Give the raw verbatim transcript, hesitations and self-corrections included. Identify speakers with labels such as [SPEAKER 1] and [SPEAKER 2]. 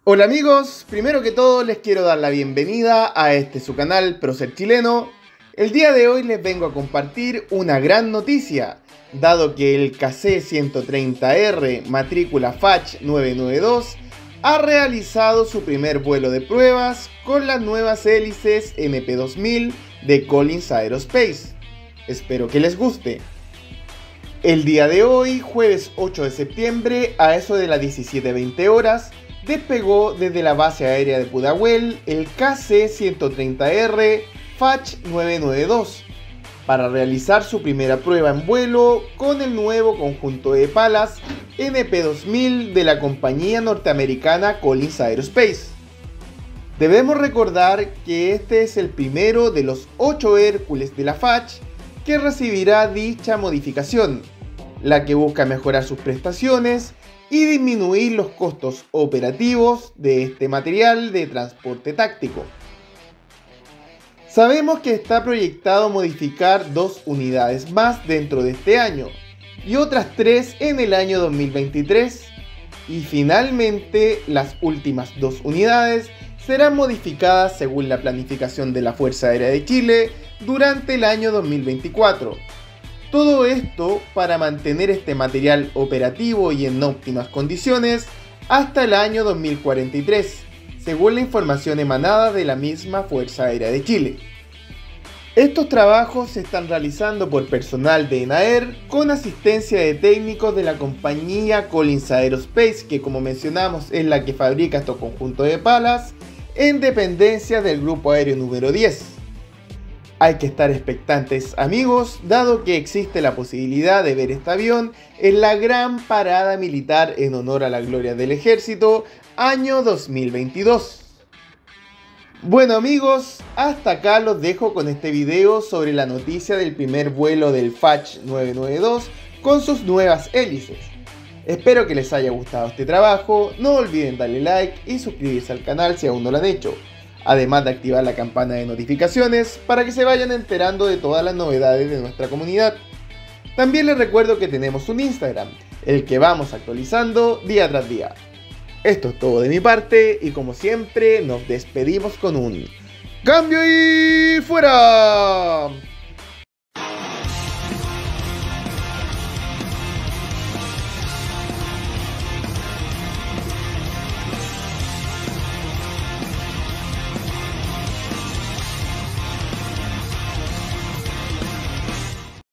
[SPEAKER 1] Hola amigos, primero que todo les quiero dar la bienvenida a este su canal Prócer Chileno. El día de hoy les vengo a compartir una gran noticia, dado que el K C ciento treinta R matrícula F A Ch nueve nueve dos ha realizado su primer vuelo de pruebas con las nuevas hélices M P dos mil de Collins Aerospace. Espero que les guste. El día de hoy, jueves ocho de septiembre, a eso de las diecisiete veinte horas, despegó desde la base aérea de Pudahuel el K C ciento treinta R F A Ch nueve nueve dos para realizar su primera prueba en vuelo con el nuevo conjunto de palas M P dos mil de la compañía norteamericana Collins Aerospace. Debemos recordar que este es el primero de los ocho Hércules de la F A Ch que recibirá dicha modificación, la que busca mejorar sus prestaciones y disminuir los costos operativos de este material de transporte táctico. Sabemos que está proyectado modificar dos unidades más dentro de este año y otras tres en el año dos mil veintitrés, y finalmente las últimas dos unidades serán modificadas según la planificación de la Fuerza Aérea de Chile durante el año dos mil veinticuatro. Todo esto para mantener este material operativo y en óptimas condiciones hasta el año dos mil cuarenta y tres, según la información emanada de la misma Fuerza Aérea de Chile. Estos trabajos se están realizando por personal de ENAER con asistencia de técnicos de la compañía Collins Aerospace, que como mencionamos es la que fabrica estos conjuntos de palas en dependencia del Grupo Aéreo número diez. Hay que estar expectantes amigos, dado que existe la posibilidad de ver este avión en la gran parada militar en honor a la gloria del ejército año dos mil veintidós. Bueno amigos, hasta acá los dejo con este video sobre la noticia del primer vuelo del F A Ch nueve nueve dos con sus nuevas hélices. Espero que les haya gustado este trabajo, no olviden darle like y suscribirse al canal si aún no lo han hecho, además de activar la campana de notificaciones para que se vayan enterando de todas las novedades de nuestra comunidad. También les recuerdo que tenemos un Instagram, el que vamos actualizando día tras día. Esto es todo de mi parte y como siempre nos despedimos con un ¡cambio y fuera!